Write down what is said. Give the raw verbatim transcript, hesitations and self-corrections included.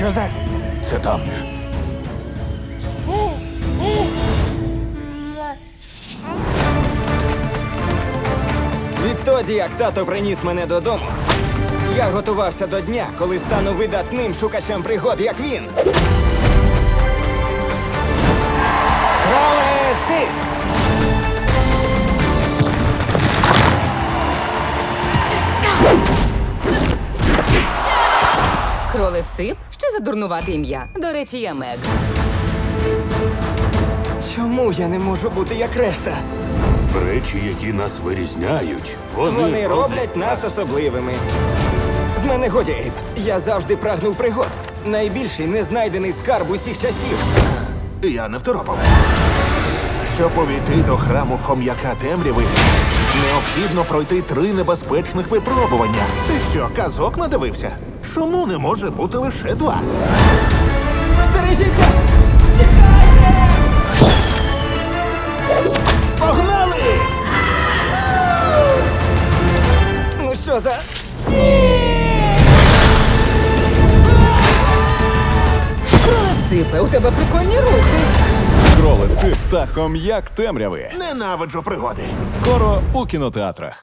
Що за? Це там. Відтоді, як тато приніс мене додому, я готувався до дня, коли стану видатним шукачем пригод, як він. Кролиці! Кролицип? Що за дурнувате ім'я? До речі, я Мег. Чому я не можу бути як решта? Речі, які нас вирізняють, вони, Вони роблять нас особливими. З мене годі, Ейб. Я завжди прагнув пригод. Найбільший незнайдений скарб усіх часів. Я не второпав. Щоб увійти до храму хом'яка темряви, необхідно пройти три небезпечних випробування. Ти що, казок надивився? Чому не може бути лише два? Стережіться! Погнали! Ну що за... Кролиципе, у тебе прикольні рухи. Кролицип та хом'як темряви. Ненавиджу пригоди. Скоро у кінотеатрах.